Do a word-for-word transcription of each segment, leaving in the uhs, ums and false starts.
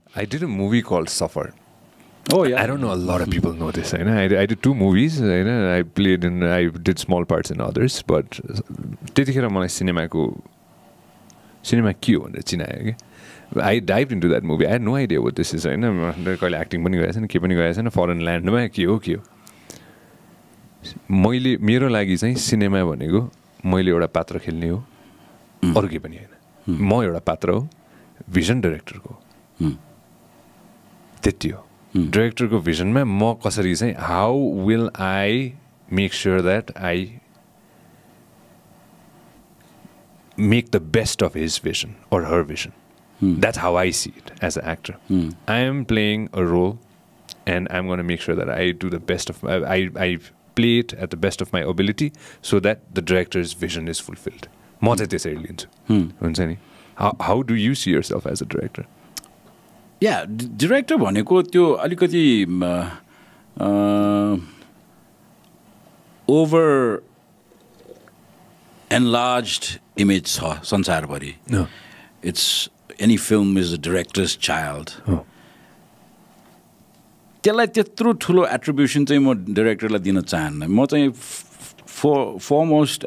I did a movie called Suffer. Oh yeah. I don't know a lot of people know this. You know, I, I did two movies. You know, I played in, I did small parts in others, but त्यतिखेर मलाई सिनेमाको cinema के हो भनेर चिनायो कि. I dived into that movie. I had no idea what this is. होइन कहिले acting पनि गरेको छैन के पनि गरेको छैन फरेन ल्यान्डमा के हो के हो. मैले मेरो लागि चाहिँ सिनेमा भनेको मैले एउटा पात्र खेल्ने हो अरू केही पनि होइन. म एउटा पात्र हो भिजन डाइरेक्टरको त्यति हो. डाइरेक्टरको भिजनमा म कसरी चाहिँ how will I make sure that I make the best of his vision or her vision. Hmm. That's how I see it as an actor. Hmm. I am playing a role and I'm going to make sure that I do the best of my, I, I play it at the best of my ability so that the director's vision is fulfilled. म चाहिँ त्यसरी लिन्छु. हुन्छ नि. How, how do you see yourself as a director? Yeah, director भनेको त्यो अलिकति over enlarged image छ संसारभरि. No. It's any film is a director's child. Oh. त्यसलाई त्यत्रो ठुलो एट्रिब्युसन चाहिँ म डाइरेक्टरलाई दिन चाहन्न. म चाहिँ फर फरमोस्ट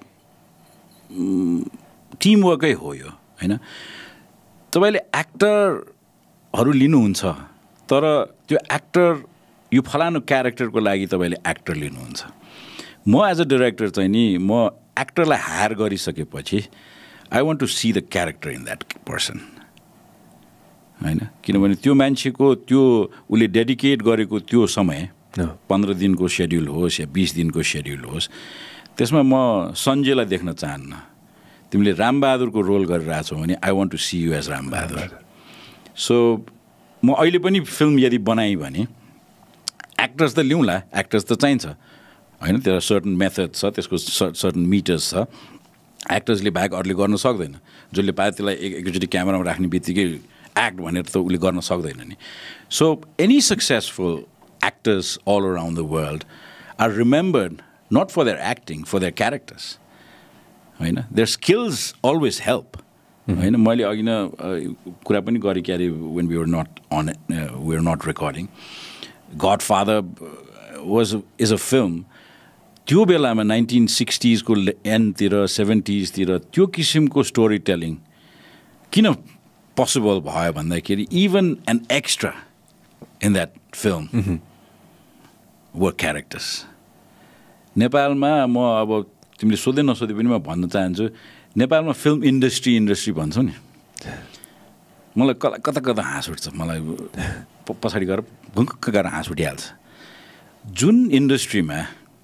टिमवर्कै हो यो होइन. तपाईँले एक्टरहरू लिनुहुन्छ तर त्यो एक्टर यो फलानु क्यारेक्टरको लागि तपाईँले एक्टर लिनुहुन्छ. म एज अ डाइरेक्टर चाहिँ नि म एक्टरलाई हायर गरिसकेपछि I want to see the character in that person. होइन किनभने त्यो मान्छेको त्यो उसले डेडिकेट गरेको त्यो समय पन्ध्र दिनको सेड्युल होस् या बिस दिनको सेड्युल होस् त्यसमा म सञ्जयलाई देख्न चाहन्न. तिमीले रामबहादुरको रोल गरिरहेछौ भने I want to see you as Rambahadur. So म अहिले पनि फिल्म यदि बनाएँ भने एक्टर्स त लिउँला, एक्टर्स त चाहिन्छ होइन. त्यो सर्टन मेथड छ, त्यसको सर्टन मिटर्स छ. एक्टर्सले बाहेक अरूले गर्न सक्दैन. जसले पायो त्यसलाई एकचोटि क्यामेरामा राख्ने बित्तिकै एक्ट भनेर त उसले गर्न सक्दैन नि. So any successful actors all around the world are remembered not for their acting, for their characters होइन. देयर स्किल्स अलवेज हेल्प होइन. मैले अघि न कुरा पनि गरेँ कि अरे when we were not on we were not recording Godfather was is a film. त्यो बेलामा नाइन्टिन सिक्सटिजको एन्डतिर सेभेन्टिजतिर त्यो किसिमको स्टोरी टेलिङ किन पोसिबल भयो भन्दाखेरि even an extra in that film were characters. नेपालमा म अब तिमीले सोधे नसोधे पनि म भन्न चाहन्छु नेपालमा फिल्म इन्डस्ट्री इन्डस्ट्री भन्छौ नि मलाई कता कता कता हाँस उठ्छ. मलाई पछाडि गएर भुङ्क गरेर हाँस उठिहाल्छ. जुन इन्डस्ट्रीमा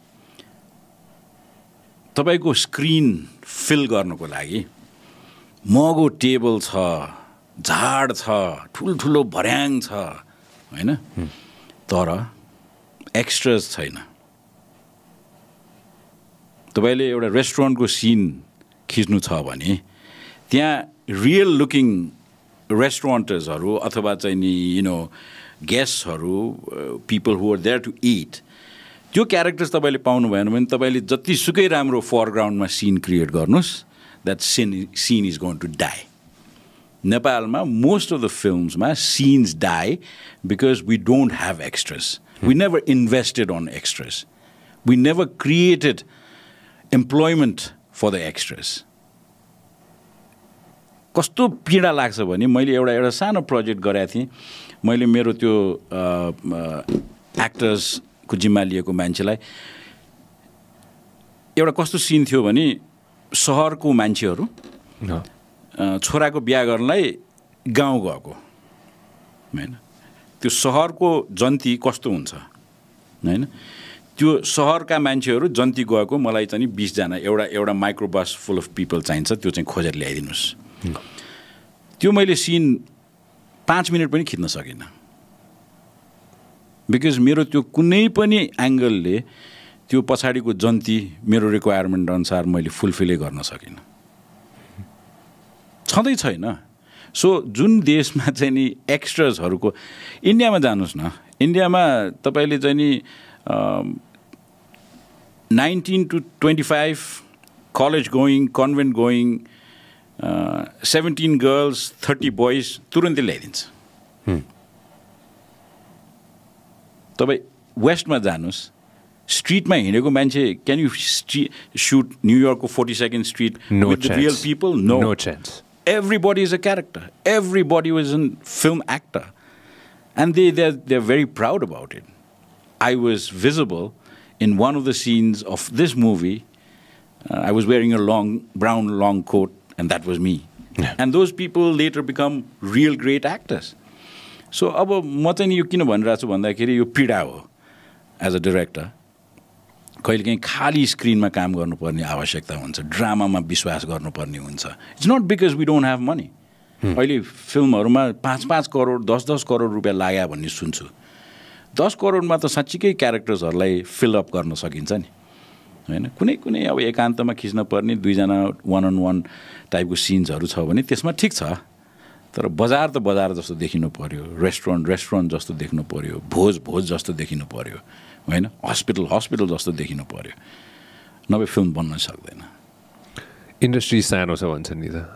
तपाईको स्क्रिन फिल गर्नको लागि महँगो टेबल छ, झाड छ, ठुल्ठुलो भर्याङ छ होइन, तर एक्स्ट्राज छैन. तपाईँले एउटा रेस्टुरेन्टको सिन खिच्नु छ भने त्यहाँ रियल लुकिङ रेस्टुरेन्टर्सहरू अथवा चाहिँ नि यु नो गेस्टहरू people who are there to eat त्यो क्यारेक्टर्स तपाईँले पाउनु भएन भने तपाईँले जतिसुकै राम्रो फरग्राउन्डमा सिन क्रिएट गर्नुहोस् that scene scene is going to die. नेपालमा मोस्ट अफ द फिल्म्समा scenes die because we don't have extras. We never invested on extras. We never created employment for the extras. कस्तो पीडा लाग्छ भने मैले एउटा एउटा सानो प्रोजेक्ट गरेको थिएँ. मैले मेरो त्यो एक्टर्सको जिम्मा लिएको मान्छेलाई एउटा कस्तो सिन थियो भने सहरको मान्छेहरू छोराको बिहा गर्नलाई गाउँ गएको होइन. त्यो सहरको जन्ती कस्तो हुन्छ होइन. त्यो सहरका मान्छेहरू जन्ती गएको मलाई चाहिँ बिसजना एउटा एउटा माइक्रोबस फुल अफ पिपल चाहिन्छ त्यो चाहिँ खोजेर ल्याइदिनुहोस्. त्यो मैले सिन पाँच मिनट पनि खिच्न सकिनँ बिकज मेरो त्यो कुनै पनि एङ्गलले त्यो पछाडिको जन्ती मेरो रिक्वायरमेन्ट अनुसार मैले फुलफिलै गर्न सकिनँ. छँदै छैन. सो जुन देशमा चाहिँ नि एक्स्ट्राजहरूको इन्डियामा जानुहोस् न. इन्डियामा तपाईँले चाहिँ नि nineteen to twenty five college going convent going seventeen girls thirty boys तुरन्तै ल्याइदिन्छ. तपाईँ वेस्टमा जानुहोस् स्ट्रिटमा हिँडेको मान्छे क्यान यु सुट न्युयोर्कको forty second street with the real people no no chance everybody is a character. Everybody was a film actor. And they, they're, they're very proud about it. I was visible in one of the scenes of this movie. Uh, I was wearing a long, brown long coat, and that was me. Yeah. And those people later become real great actors. So, अब म चाहिँ यो किन भनिरहेको छु भन्दाखेरि यो पीडा हो एज अ डिरेक्टर कहिलेकाहीँ खाली स्क्रिनमा काम गर्नुपर्ने आवश्यकता हुन्छ ड्रामामा विश्वास गर्नुपर्ने हुन्छ it's not because we don't have money अहिले फिल्महरूमा पाँच पाँच करोड दस दस करोड रुपियाँ लाग्यो भन्ने सुन्छु दस करोडमा त साँच्चीकै क्यारेक्टर्सहरूलाई फिलअप गर्न सकिन्छ नि होइन कुनै कुनै अब एकान्तमा खिच्न पर्ने दुईजना वान अन वान टाइपको सिन्सहरू छ भने त्यसमा ठिक छ तर बजार त बजार जस्तो देखिनु पऱ्यो रेस्टुरेन्ट रेस्टुरेन्ट जस्तो देख्नु पऱ्यो भोज भोज जस्तो देखिनु पऱ्यो होइन हस्पिटल हस्पिटल जस्तो देखिनु पऱ्यो नभए फिल्म बन्न सक्दैन इन्डस्ट्री सानो छ भन्छ नि त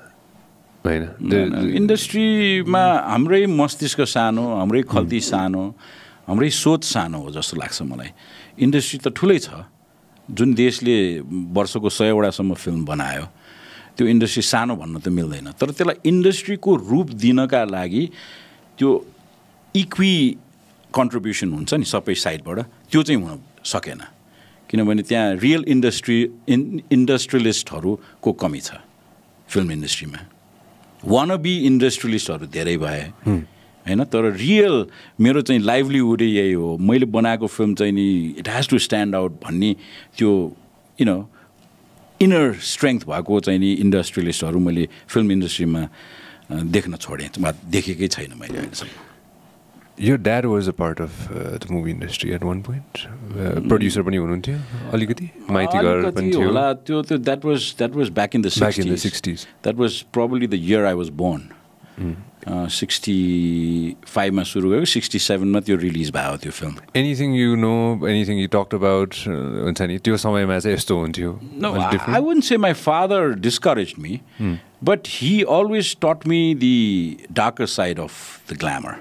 होइन इन्डस्ट्रीमा हाम्रै मस्तिष्क सानो हाम्रै खल्ती सानो हाम्रै सोच सानो हो जस्तो लाग्छ मलाई इन्डस्ट्री त ठुलै छ जुन देशले वर्षको सयवटासम्म फिल्म बनायो त्यो इन्डस्ट्री सानो भन्न त मिल्दैन तर त्यसलाई इन्डस्ट्रीको रूप दिनका लागि त्यो इक्वी कन्ट्रिब्युसन हुन्छ नि सबै साइडबाट त्यो चाहिँ हुन सकेन किनभने त्यहाँ रियल इन्डस्ट्री इन इन्डस्ट्रियलिस्टहरूको कमी छ फिल्म इन्डस्ट्रीमा वान बी इन्डस्ट्रियलिस्टहरू धेरै भए होइन तर रियल मेरो चाहिँ लाइभलीहुडै यही हो मैले बनाएको फिल्म चाहिँ नि it has to stand out भन्ने त्यो यु नो इनर स्ट्रेङ्थ भएको चाहिँ नि इन्डस्ट्रियलिस्टहरू मैले फिल्म इन्डस्ट्रीमा देख्न छोडेँ देखेकै छैन मैले अहिलेसम्म Your dad was a part of uh, the movie industry at one point. Uh, producer पनि हुनुहुन्थ्यो अलिकति माइती घर पनि थियो होला त्यो त्यो that was that was back in the sixties. Back in the sixties. That was probably the year I was born. Mm. Uh, sixty-five मा सुरु गयो sixty-seven मा त्यो रिलिज भयो त्यो film Anything you know, anything you talked about हुन्छ नि त्यो समयमा चाहिँ यस्तो हुन्थ्यो No, I, I wouldn't say my father discouraged me, mm. but he always taught me the darker side of the glamour.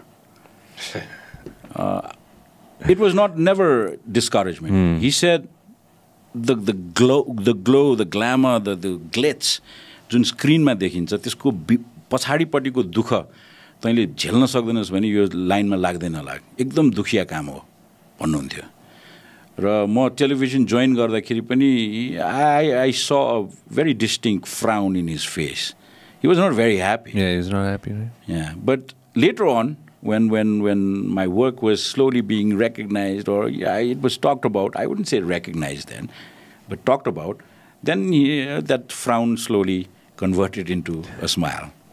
Uh, it was not never discouragement. Mm. He said the the glow, the glow, the glamour, the the glitz, जुन स्क्रिनमा देखिन्छ त्यसको पछाडिपट्टिको दुःख तैँले झेल्न सक्दैनस् भने यो लाइनमा लाग्दैन लाग एकदम दुखिया काम हो भन्नुहुन्थ्यो र म टेलिभिजन जोइन गर्दाखेरि पनि I I saw a very distinct frown in his face he was not very happy Yeah, he's not happy, right? Yeah, but later on when when when my work was slowly being recognized or yeah, it was talked about, I wouldn't say recognized then, but talked about, then yeah, that frown slowly converted into a smile.